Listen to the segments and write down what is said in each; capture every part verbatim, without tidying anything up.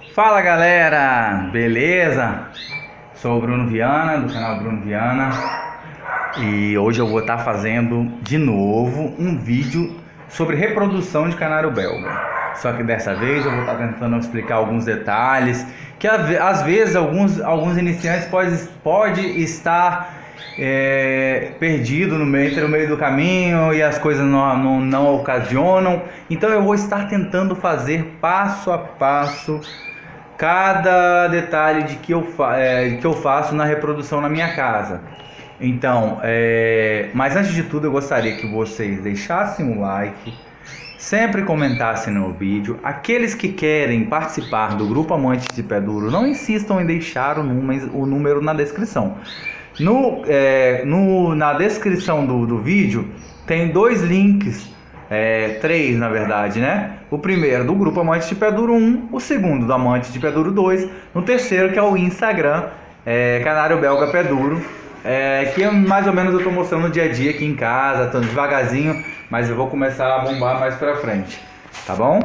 Fala galera, beleza? Sou o Bruno Viana, do canal Bruno Viana, e hoje eu vou estar fazendo de novo um vídeo sobre reprodução de canário belga. Só que dessa vez eu vou estar tentando explicar alguns detalhes que às vezes alguns, alguns iniciantes pode, pode estar é, perdido no meio, no meio do caminho e as coisas não, não, não ocasionam. Então eu vou estar tentando fazer passo a passo cada detalhe de que eu, fa é, que eu faço na reprodução na minha casa. Então, é, mas antes de tudo eu gostaria que vocês deixassem um like, sempre comentassem no vídeo. Aqueles que querem participar do grupo Amantes de Pé Duro, não insistam em deixar o número, o número na descrição. No, é, no, na descrição do, do vídeo tem dois links. É, três na verdade, né? O primeiro do grupo Amantes de Pé Duro um, o segundo do Amantes de Pé Duro dois, no terceiro que é o Instagram, é, Canário Belga Pé Duro, é, que mais ou menos eu tô mostrando no dia a dia aqui em casa, tô devagarzinho, mas eu vou começar a bombar mais pra frente, tá bom?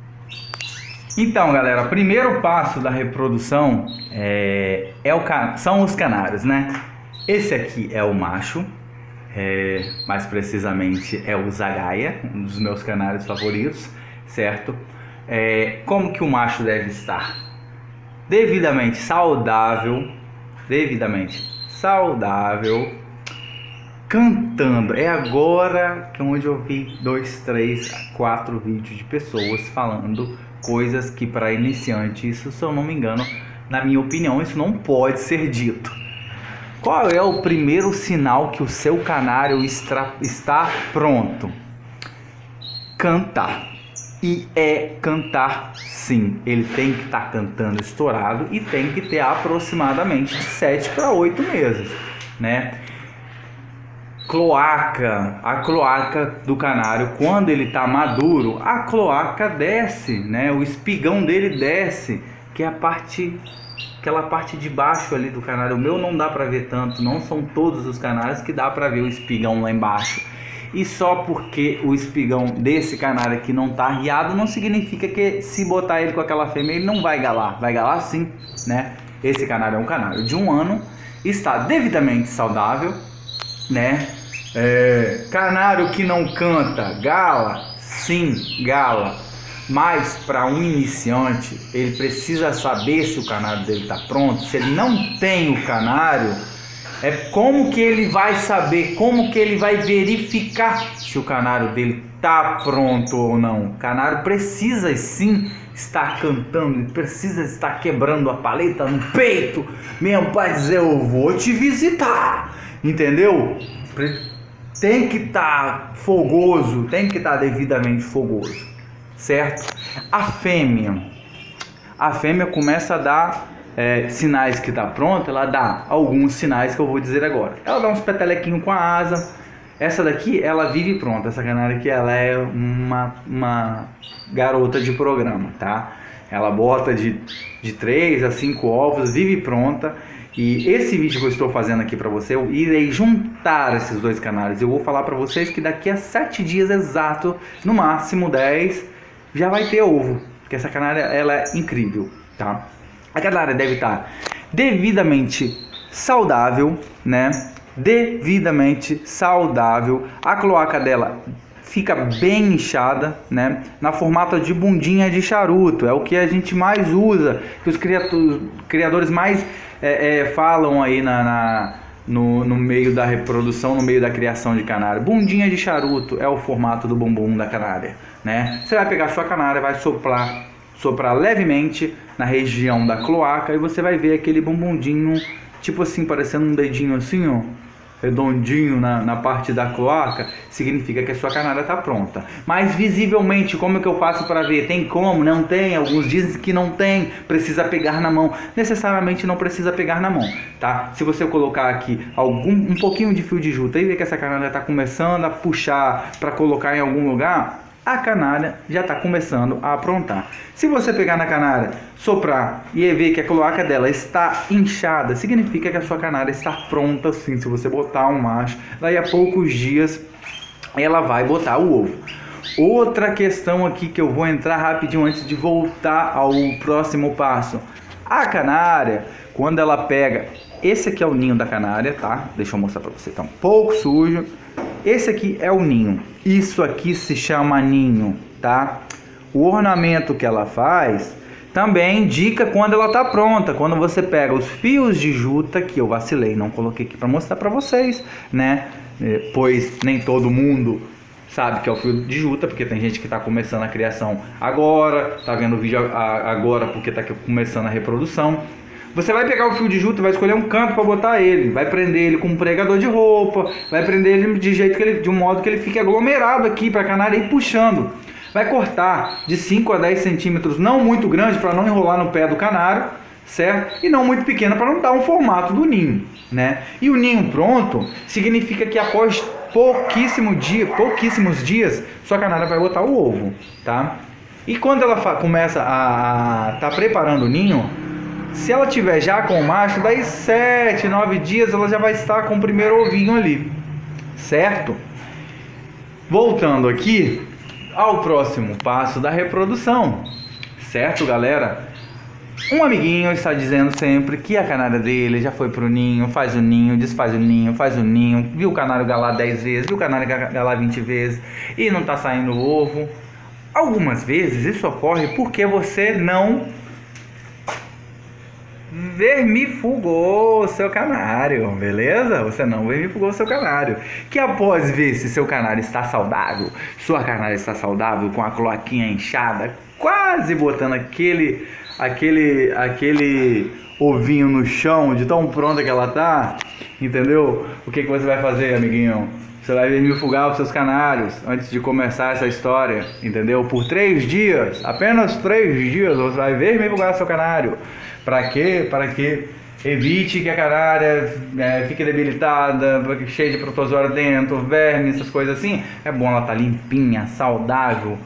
Então galera, o primeiro passo da reprodução é, é o, são os canários, né? Esse aqui é o macho. É, mais precisamente é o Zagaia, um dos meus canários favoritos, certo? É, como que o macho deve estar? Devidamente saudável, devidamente saudável, cantando. É agora que onde eu vi dois, três, quatro vídeos de pessoas falando coisas que para iniciante, isso se eu não me engano, na minha opinião, isso não pode ser dito. Qual é o primeiro sinal que o seu canário está pronto? Cantar. E é cantar sim. Ele tem que estar cantando estourado e tem que ter aproximadamente de sete para oito meses, né? Cloaca. A cloaca do canário, quando ele está maduro, a cloaca desce, né? O espigão dele desce, que é a parte... aquela parte de baixo ali do canário. O meu não dá pra ver tanto, não são todos os canários que dá pra ver o espigão lá embaixo. E só porque o espigão desse canário aqui não tá arriado, não significa que se botar ele com aquela fêmea ele não vai galar. Vai galar sim, né? Esse canário é um canário de um ano, está devidamente saudável, né? É, canário que não canta, gala? Sim, gala. Mas para um iniciante, ele precisa saber se o canário dele está pronto. Se ele não tem o canário, é como que ele vai saber, como que ele vai verificar se o canário dele está pronto ou não. O canário precisa sim estar cantando, ele precisa estar quebrando a paleta no peito, mesmo para dizer eu vou te visitar, entendeu? Tem que estar fogoso, tem que estar devidamente fogoso. Certo? A fêmea, a fêmea começa a dar é, sinais que está pronta. Ela dá alguns sinais que eu vou dizer agora. Ela dá uns petelequinhos com a asa. Essa daqui, ela vive pronta. Essa canária aqui, ela é uma, uma garota de programa, tá? Ela bota de, de três a cinco ovos, vive pronta. E esse vídeo que eu estou fazendo aqui para você, eu irei juntar esses dois canários. Eu vou falar para vocês que daqui a sete dias exato, no máximo dez, já vai ter ovo, porque essa canária ela é incrível, tá? A canária deve estar devidamente saudável, né? Devidamente saudável. A cloaca dela fica bem inchada, né? Na formata de bundinha de charuto, é o que a gente mais usa, que os criadores mais é, é, falam aí na, na No, no meio da reprodução, no meio da criação de canário. Bundinha de charuto é o formato do bumbum da canária, né? Você vai pegar a sua canária, vai soprar, soprar levemente na região da cloaca e você vai ver aquele bumbundinho, tipo assim, parecendo um dedinho assim, ó, redondinho na, na parte da cloaca. Significa que a sua canária está pronta. Mas visivelmente, como é que eu faço para ver? Tem como? Não tem? Alguns dizem que não tem, precisa pegar na mão. Necessariamente não precisa pegar na mão, tá? Se você colocar aqui algum, um pouquinho de fio de juta e ver que essa canária está começando a puxar para colocar em algum lugar, a canária já está começando a aprontar. Se você pegar na canária, soprar e ver que a cloaca dela está inchada, significa que a sua canária está pronta sim. Se você botar um macho, daí a poucos dias ela vai botar o ovo. Outra questão aqui que eu vou entrar rapidinho antes de voltar ao próximo passo. A canária, quando ela pega... Esse aqui é o ninho da canária, tá? Deixa eu mostrar pra você, tá um pouco sujo. Esse aqui é o ninho. Isso aqui se chama ninho, tá? O ornamento que ela faz também indica quando ela tá pronta. Quando você pega os fios de juta, que eu vacilei, não coloquei aqui pra mostrar pra vocês, né? Pois nem todo mundo sabe que é o fio de juta, porque tem gente que tá começando a criação agora, tá vendo o vídeo agora porque tá começando a reprodução. Você vai pegar o fio de juta, vai escolher um canto para botar ele, vai prender ele com um pregador de roupa, vai prender ele de jeito que ele, de um modo que ele fique aglomerado aqui para a canária ir puxando. Vai cortar de cinco a dez centímetros, não muito grande para não enrolar no pé do canário, certo? E não muito pequeno para não dar um formato do ninho, né? E o ninho pronto significa que após pouquíssimo dia, pouquíssimos dias, sua canária vai botar o ovo, tá? E quando ela começa a estar tá preparando o ninho, se ela tiver já com o macho, daí sete, nove dias ela já vai estar com o primeiro ovinho ali, certo? Voltando aqui ao próximo passo da reprodução, certo, galera? Um amiguinho está dizendo sempre que a canária dele já foi pro ninho, faz o ninho, desfaz o ninho, faz o ninho, viu o canário galar dez vezes, viu o canário galar vinte vezes e não tá saindo ovo. Algumas vezes isso ocorre porque você não vermifugou o seu canário, beleza? Você não vermifugou o seu canário. Que após ver se seu canário está saudável, sua canária está saudável, com a cloaquinha inchada, quase botando aquele, aquele, aquele ovinho no chão, de tão pronta que ela tá, entendeu? O que, que você vai fazer, amiguinho? Você vai vermifugar os seus canários antes de começar essa história, entendeu? Por três dias, apenas três dias, você vai vermifugar seu canário. Para quê? Para que evite que a canária é, fique debilitada, cheia de protozoário dentro, verme, essas coisas assim. É bom ela estar limpinha, saudável,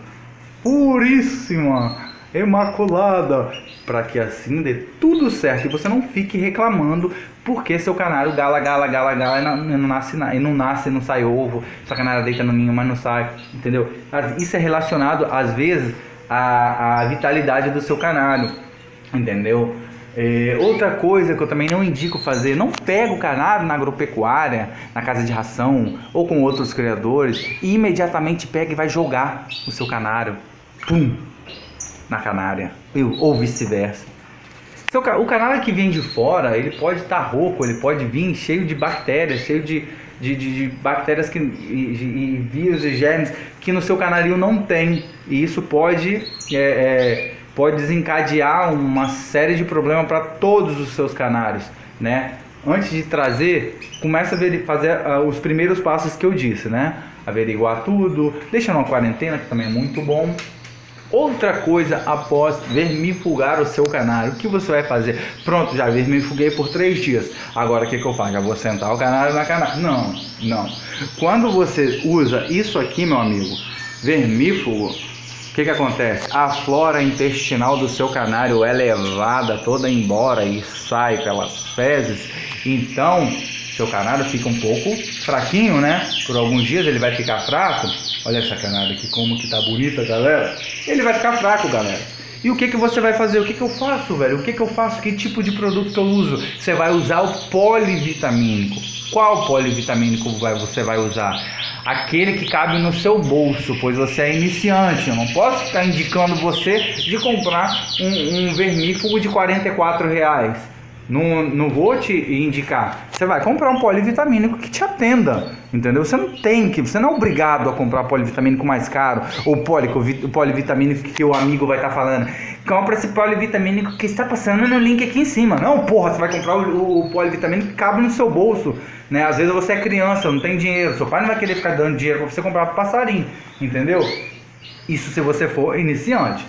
puríssima, imaculada, para que assim dê tudo certo e você não fique reclamando porque seu canário gala, gala, gala, gala e não, não nasce, e não nasce, não sai ovo, sua canária deita no ninho, mas não sai, entendeu? Isso é relacionado às vezes à, à vitalidade do seu canário, entendeu? É, outra coisa que eu também não indico fazer, não pega o canário na agropecuária, na casa de ração ou com outros criadores e imediatamente pega e vai jogar o seu canário, pum, na canária, ou vice-versa. O canário que vem de fora, ele pode estar rouco, ele pode vir cheio de bactérias, cheio de, de, de, de bactérias que, e, e vírus e germes que no seu canário não tem, e isso pode... É, é, pode desencadear uma série de problemas para todos os seus canários, né? Antes de trazer, começa a fazer uh, os primeiros passos que eu disse, né? Averiguar tudo, deixa numa quarentena, que também é muito bom. Outra coisa, após vermifugar o seu canário, o que você vai fazer? Pronto, já vermifuguei por três dias. Agora o que, que eu faço? Já vou sentar o canário na canária? Não, não. Quando você usa isso aqui, meu amigo, vermífugo, o que que acontece? A flora intestinal do seu canário é levada toda embora e sai pelas fezes. Então, seu canário fica um pouco fraquinho, né? Por alguns dias ele vai ficar fraco. Olha essa canária aqui, como que tá bonita, galera. Ele vai ficar fraco, galera. E o que que você vai fazer? O que que eu faço, velho? O que que eu faço? Que tipo de produto que eu uso? Você vai usar o polivitamínico. Qual polivitamínico vai, você vai usar? Aquele que cabe no seu bolso, pois você é iniciante. Eu não posso ficar indicando você de comprar um, um vermífugo de quarenta e quatro reais. Não, não vou te indicar. Você vai comprar um polivitamínico que te atenda, entendeu? Você não tem que, você não é obrigado a comprar polivitamínico mais caro ou o polivitamínico que o amigo vai estar falando. Compra esse polivitamínico que está passando no link aqui em cima. Não, porra, você vai comprar o, o polivitamínico que cabe no seu bolso, né? Às vezes você é criança, não tem dinheiro, seu pai não vai querer ficar dando dinheiro para você comprar pro passarinho, entendeu? Isso se você for iniciante.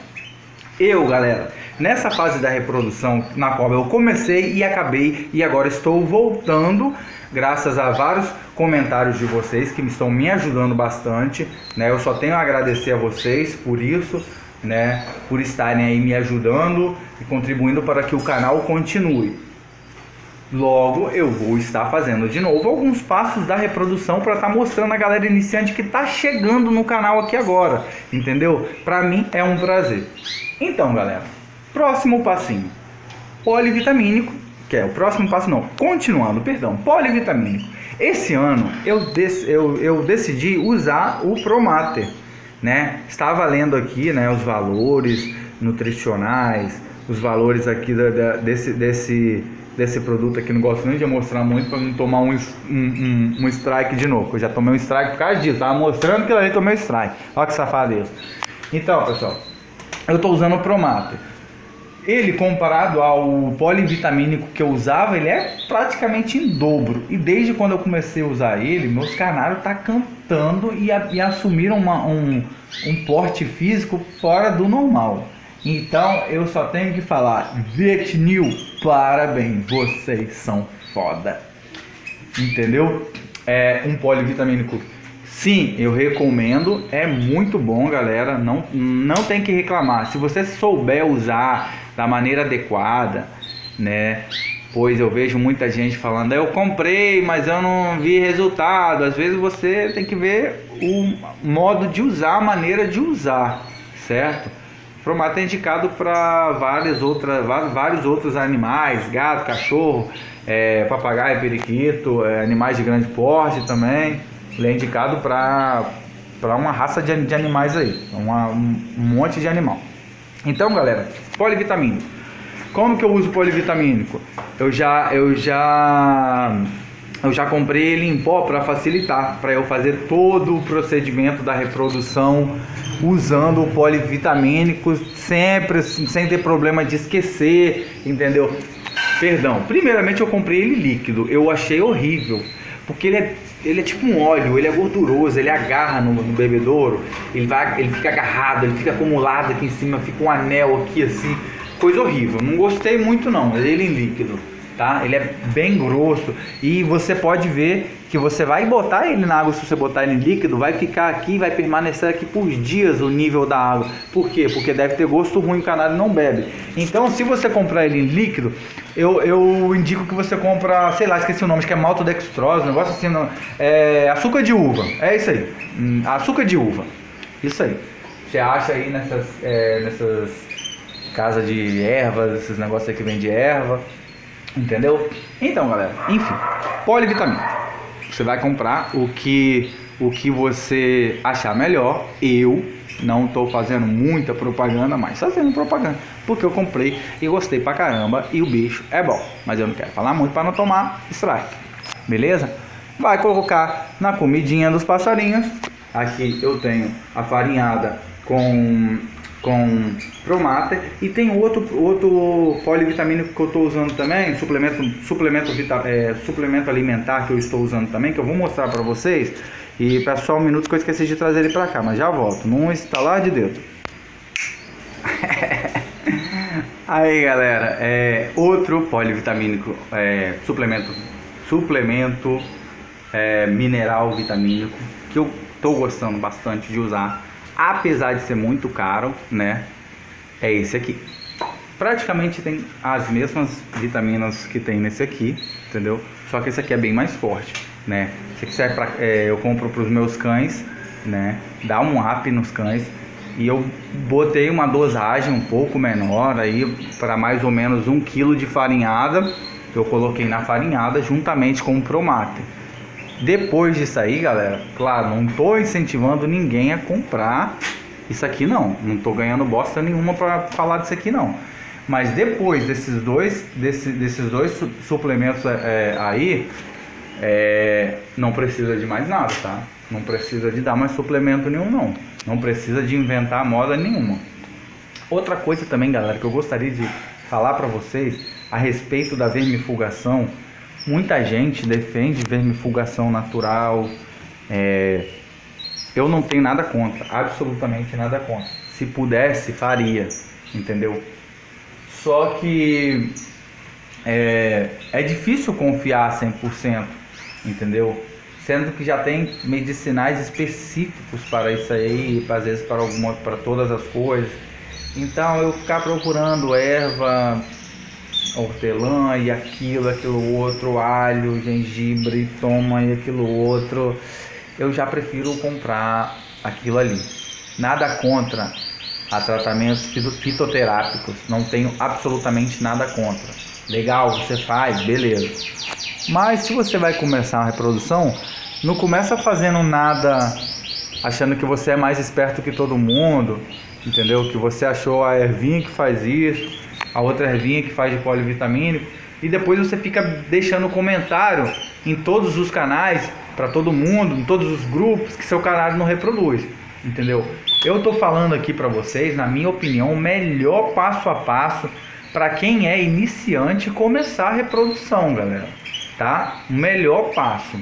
Eu, galera, nessa fase da reprodução na qual eu comecei e acabei e agora estou voltando, graças a vários comentários de vocês que estão me ajudando bastante, né? Eu só tenho a agradecer a vocês por isso, né? Por estarem aí me ajudando e contribuindo para que o canal continue. Logo, eu vou estar fazendo de novo alguns passos da reprodução para estar mostrando a galera iniciante que está chegando no canal aqui agora, entendeu? Para mim é um prazer. Então, galera, próximo passinho, polivitamínico, que é o próximo passo não, continuando, perdão, polivitamínico. Esse ano eu, dec eu, eu decidi usar o Promater, né? Estava lendo aqui, né, os valores nutricionais, os valores aqui da, da, desse, desse, desse produto aqui. Não gosto nem de mostrar muito para não tomar um, um, um, um strike de novo. Eu já tomei um strike por causa disso, tava mostrando que eu tomei um strike. Olha que safadeza. Então, pessoal, eu estou usando o Promater. Ele, comparado ao polivitamínico que eu usava, ele é praticamente em dobro. E desde quando eu comecei a usar ele, meus canários tá cantando e, a, e assumiram uma, um, um porte físico fora do normal. Então eu só tenho que falar, Vetnil, parabéns, vocês são foda. Entendeu? É um polivitamínico. Sim, eu recomendo, é muito bom, galera, não, não tem que reclamar. Se você souber usar da maneira adequada, né, pois eu vejo muita gente falando, eu comprei, mas eu não vi resultado. Às vezes você tem que ver o modo de usar, a maneira de usar, certo? O Promater é indicado para várias outras, vários outros animais, gato, cachorro, é, papagaio, periquito, é, animais de grande porte também. Ele é indicado para para uma raça de, de animais aí, uma, um, um monte de animal. Então, galera, polivitamínico. Como que eu uso polivitamínico? Eu já eu já eu já comprei ele em pó para facilitar, para eu fazer todo o procedimento da reprodução usando o polivitamínico, sempre sem ter problema de esquecer, entendeu? Perdão. Primeiramente eu comprei ele líquido. Eu achei horrível, porque ele é Ele é tipo um óleo, ele é gorduroso, ele agarra no, no bebedouro, ele, vai, ele fica agarrado, ele fica acumulado aqui em cima, fica um anel aqui assim, coisa horrível. Não gostei muito não, ele em líquido, tá? Ele é bem grosso e você pode ver que você vai botar ele na água, se você botar ele em líquido, vai ficar aqui, vai permanecer aqui por dias o nível da água. Por quê? Porque deve ter gosto ruim, o canário não bebe. Então, se você comprar ele em líquido, eu, eu indico que você compra, sei lá, esqueci o nome, acho que é maltodextrose, um negócio assim, não, é açúcar de uva, é isso aí, hum, açúcar de uva, isso aí. Você acha aí nessas, é, nessas casas de ervas, esses negócios aí que vende erva, entendeu? Então, galera, enfim, polivitamínico. Você vai comprar o que, o que você achar melhor. Eu não estou fazendo muita propaganda, mas fazendo propaganda, porque eu comprei e gostei pra caramba e o bicho é bom. Mas eu não quero falar muito para não tomar strike, beleza? Vai colocar na comidinha dos passarinhos. Aqui eu tenho a farinhada com... com Promater e tem outro, outro polivitamínico que eu estou usando também, suplemento, suplemento, vita, é, suplemento alimentar que eu estou usando também, que eu vou mostrar para vocês. E peço só um minuto que eu esqueci de trazer ele para cá, mas já volto, num estalar de dedo. Aí, galera, é outro polivitamínico, é, suplemento, suplemento é, mineral vitamínico que eu estou gostando bastante de usar. Apesar de ser muito caro, né? É esse aqui. Praticamente tem as mesmas vitaminas que tem nesse aqui, entendeu? Só que esse aqui é bem mais forte, né? Esse aqui serve pra, é, eu compro para os meus cães, né? Dá um up nos cães. E eu botei uma dosagem um pouco menor aí para mais ou menos um quilo de farinhada. Eu coloquei na farinhada juntamente com o Promater. Depois disso aí, galera, claro, não tô incentivando ninguém a comprar isso aqui não, não tô ganhando bosta nenhuma para falar disso aqui não. Mas depois desses dois, desse, desses dois su suplementos é, aí, é, não precisa de mais nada, tá? Não precisa de dar mais suplemento nenhum não, não precisa de inventar moda nenhuma. Outra coisa também, galera, que eu gostaria de falar para vocês a respeito da vermifugação. Muita gente defende vermifugação natural, é, eu não tenho nada contra, absolutamente nada contra. Se pudesse, faria, entendeu? Só que é, é difícil confiar cem por cento, entendeu? Sendo que já tem medicinais específicos para isso aí, às vezes para, alguma, para todas as coisas. Então eu ficar procurando erva hortelã e aquilo, aquilo outro, alho, gengibre, toma e aquilo outro, eu já prefiro comprar aquilo ali. Nada contra a tratamentos fitoterápicos, não tenho absolutamente nada contra. Legal, você faz, beleza. Mas se você vai começar a reprodução, não começa fazendo nada achando que você é mais esperto que todo mundo, entendeu? Que você achou a ervinha que faz isso, a outra ervinha que faz de polivitamínico, e depois você fica deixando comentário em todos os canais, para todo mundo, em todos os grupos, que seu canal não reproduz, entendeu? Eu tô falando aqui para vocês, na minha opinião, o melhor passo a passo para quem é iniciante começar a reprodução, galera, tá? O melhor passo.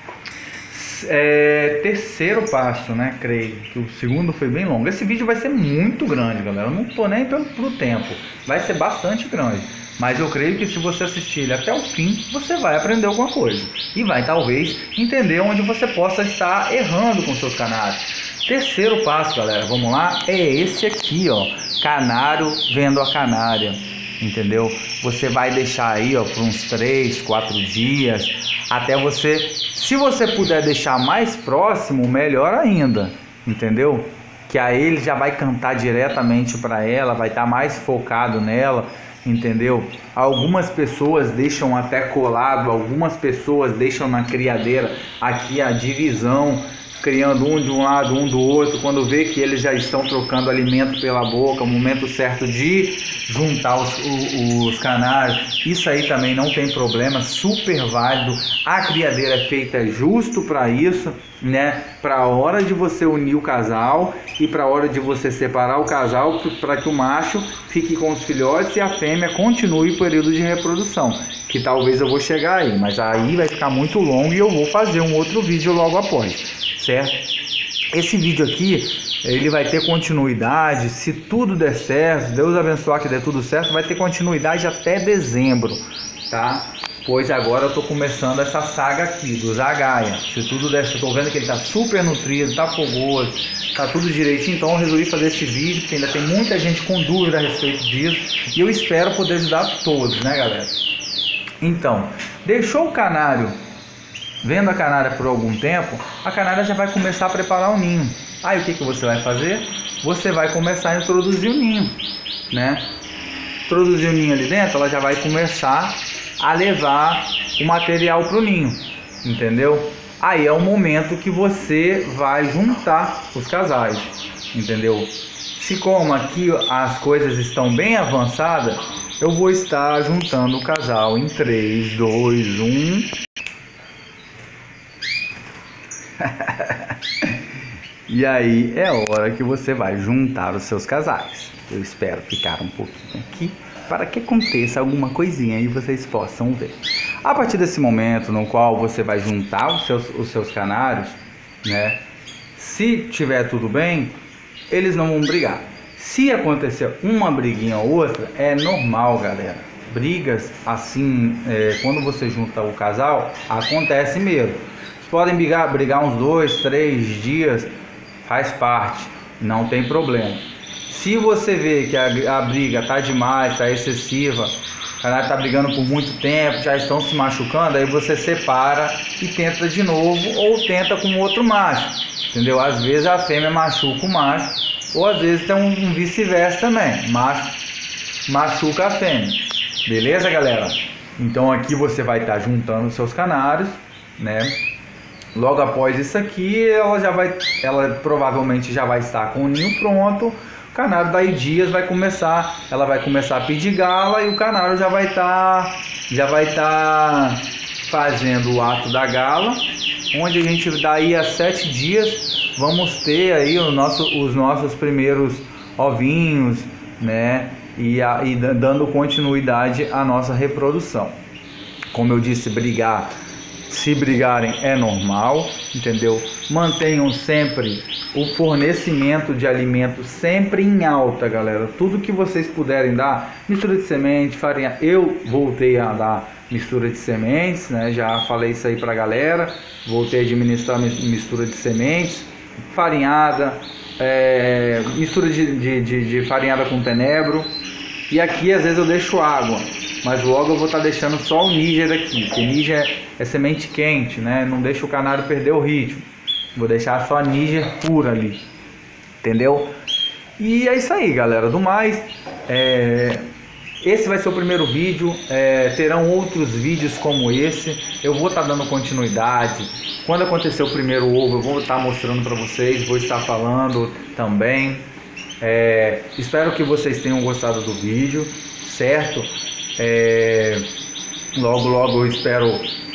É, terceiro passo, né? Creio que o segundo foi bem longo. Esse vídeo vai ser muito grande, galera. Eu não tô nem pelo pro tempo. Vai ser bastante grande. Mas eu creio que se você assistir ele até o fim, você vai aprender alguma coisa. E vai talvez entender onde você possa estar errando com seus canários. Terceiro passo, galera, vamos lá. É esse aqui, ó. Canário vendo a canária. Entendeu? Você vai deixar aí, ó, por uns três, quatro dias. Até você... Se você puder deixar mais próximo, melhor ainda, entendeu? Que aí ele já vai cantar diretamente para ela, vai estar mais focado nela, entendeu? Algumas pessoas deixam até colado, algumas pessoas deixam na criadeira aqui a divisão, criando um de um lado, um do outro. Quando vê que eles já estão trocando alimento pela boca, o momento certo de juntar os, os, os canários, isso aí também não tem problema, super válido. A criadeira é feita justo para isso, né? Para a hora de você unir o casal e para a hora de você separar o casal, para que o macho fique com os filhotes e a fêmea continue o período de reprodução, que talvez eu vou chegar aí, mas aí vai ficar muito longo e eu vou fazer um outro vídeo logo após. Certo? Esse vídeo aqui, ele vai ter continuidade, se tudo der certo, Deus abençoar que dê tudo certo, vai ter continuidade até dezembro, tá? Pois agora eu tô começando essa saga aqui, do Zagaia. Se tudo der certo, eu tô vendo que ele tá super nutrido, tá fogoso, tá tudo direitinho, então eu resolvi fazer esse vídeo, porque ainda tem muita gente com dúvida a respeito disso, e eu espero poder ajudar todos, né, galera? Então, deixou o canário vendo a canária por algum tempo, a canária já vai começar a preparar o ninho. Aí o que, que você vai fazer? Você vai começar a introduzir o ninho, né? Introduzir o ninho ali dentro, ela já vai começar a levar o material para o ninho, entendeu? Aí é o momento que você vai juntar os casais, entendeu? Se como aqui as coisas estão bem avançadas, eu vou estar juntando o casal em três, dois, um... E aí é hora que você vai juntar os seus casais. Eu espero ficar um pouquinho aqui para que aconteça alguma coisinha e vocês possam ver. A partir desse momento no qual você vai juntar os seus, os seus canários, né? Se tiver tudo bem, eles não vão brigar. Se acontecer uma briguinha ou outra, é normal, galera. Brigas assim, é, quando você junta o casal, acontece mesmo. Podem brigar, brigar uns dois, três dias, faz parte, não tem problema. Se você vê que a, a briga tá demais, tá excessiva, o canário tá brigando por muito tempo, já estão se machucando, aí você separa e tenta de novo, ou tenta com outro macho, entendeu? Às vezes a fêmea machuca o macho, ou às vezes tem um, um vice-versa também, macho machuca a fêmea, beleza, galera? Então aqui você vai estar tá juntando os seus canários, né? Logo após isso aqui, ela já vai, ela provavelmente já vai estar com o ninho pronto. O canário daí dias vai começar, ela vai começar a pedir gala e o canário já vai estar, já vai estar fazendo o ato da gala, onde a gente daí a sete dias vamos ter aí o nosso, os nossos primeiros ovinhos, né? E, a, e dando continuidade à nossa reprodução. Como eu disse, brigar. Se brigarem é normal, entendeu? Mantenham sempre o fornecimento de alimento sempre em alta, galera. Tudo que vocês puderem dar, mistura de semente, farinha. Eu voltei a dar mistura de sementes, né? Já falei isso aí pra galera. Voltei a administrar mistura de sementes, farinhada, é, mistura de, de, de, de farinhada com tenebro. E aqui às vezes eu deixo água. mas logo eu vou estar deixando só o Níger aqui, porque Níger é, é semente quente, né? Não deixa o canário perder o ritmo. Vou deixar só a Níger pura ali, entendeu? E é isso aí, galera. Do mais, é... esse vai ser o primeiro vídeo, é... terão outros vídeos como esse. Eu vou estar dando continuidade. Quando acontecer o primeiro ovo, eu vou estar mostrando para vocês, vou estar falando também. É... Espero que vocês tenham gostado do vídeo, certo? É... Logo, logo eu espero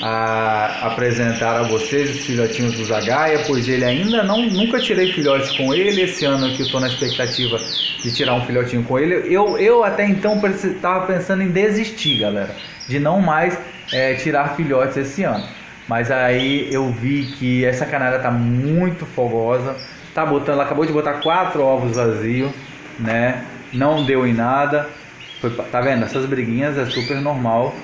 a, apresentar a vocês os filhotinhos do Zagaia, pois ele ainda não, nunca tirei filhote com ele. Esse ano aqui eu estou na expectativa de tirar um filhotinho com ele. Eu, eu até então estava pensando em desistir, galera, de não mais é, tirar filhotes esse ano. Mas aí eu vi que essa canária está muito fogosa, tá botando, ela acabou de botar quatro ovos vazios, né? Não deu em nada. Foi, tá vendo? Essas briguinhas é super normal.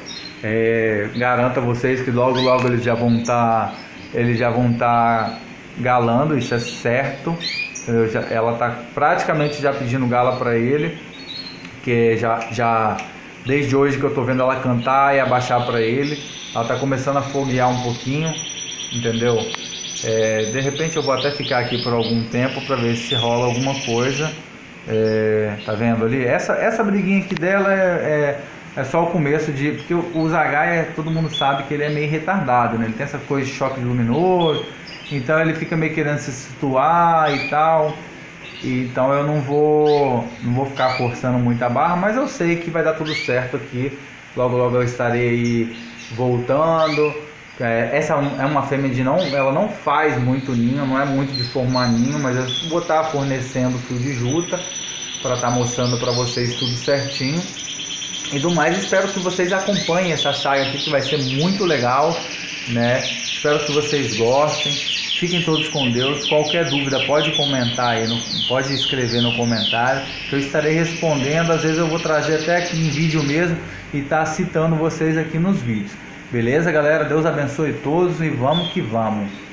É, garanto a vocês que logo logo eles já vão estar tá, eles já vão estar tá galando, isso é certo. Eu já, ela tá praticamente já pedindo gala para ele, que já já desde hoje que eu tô vendo ela cantar e abaixar para ele. Ela tá começando a foguear um pouquinho, entendeu? É, de repente eu vou até ficar aqui por algum tempo para ver se rola alguma coisa. É, tá vendo ali? Essa essa briguinha aqui dela é, é É só o começo de... Porque o Zagaia, todo mundo sabe que ele é meio retardado, né? Ele tem essa coisa de choque luminoso, então ele fica meio querendo se situar e tal. Então eu não vou, não vou ficar forçando muito a barra, mas eu sei que vai dar tudo certo aqui. Logo, logo eu estarei aí voltando. É, essa é uma fêmea de não... Ela não faz muito ninho, não é muito de formar ninho, mas eu vou estar fornecendo fio de juta para estar mostrando para vocês tudo certinho. E do mais, espero que vocês acompanhem essa saga aqui, que vai ser muito legal, né? Espero que vocês gostem. Fiquem todos com Deus. Qualquer dúvida pode comentar aí, no, pode escrever no comentário, que eu estarei respondendo. Às vezes eu vou trazer até aqui em vídeo mesmo e tá citando vocês aqui nos vídeos. Beleza, galera? Deus abençoe todos e vamos que vamos.